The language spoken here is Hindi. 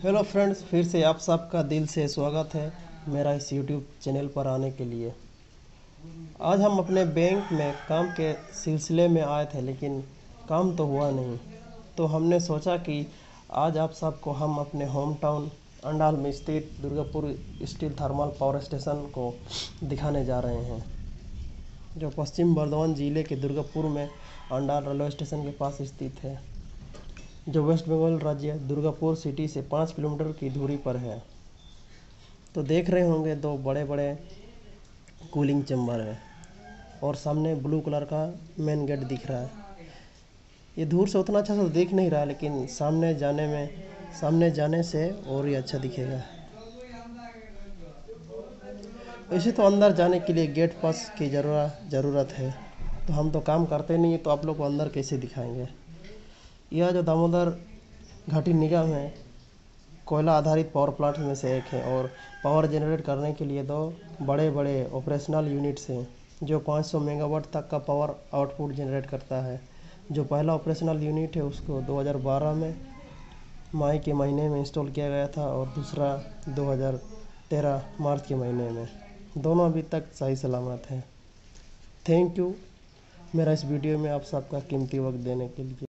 हेलो फ्रेंड्स, फिर से आप सबका दिल से स्वागत है मेरा इस यूट्यूब चैनल पर आने के लिए। आज हम अपने बैंक में काम के सिलसिले में आए थे, लेकिन काम तो हुआ नहीं। तो हमने सोचा कि आज आप सबको हम अपने होम टाउन अंडाल में स्थित Durgapur steel thermal power station को दिखाने जा रहे हैं, जो पश्चिम बर्धमान जिले के दुर्गापुर में अंडाल रेलवे स्टेशन के पास स्थित है, जो वेस्ट बंगाल राज्य दुर्गापुर सिटी से 5 किलोमीटर की दूरी पर है। तो देख रहे होंगे दो बड़े बड़े कूलिंग चैम्बर है और सामने ब्लू कलर का मेन गेट दिख रहा है। ये दूर से उतना अच्छा तो दिख नहीं रहा, लेकिन सामने जाने से और ही अच्छा दिखेगा। वैसे तो अंदर जाने के लिए गेट पास की ज़रूरत है, तो हम तो काम करते नहीं है, तो आप लोग को अंदर कैसे दिखाएंगे। यह जो दामोदर घाटी निगम है, कोयला आधारित पावर प्लांट में से एक है और पावर जनरेट करने के लिए दो बड़े बड़े ऑपरेशनल यूनिट्स हैं, जो 500 मेगावाट तक का पावर आउटपुट जनरेट करता है। जो पहला ऑपरेशनल यूनिट है उसको 2012 में मई के महीने में इंस्टॉल किया गया था और दूसरा 2013 मार्च के महीने में। दोनों अभी तक सही सलामत हैं। थैंक यू मेरा इस वीडियो में आप सबका कीमती वक्त देने के लिए।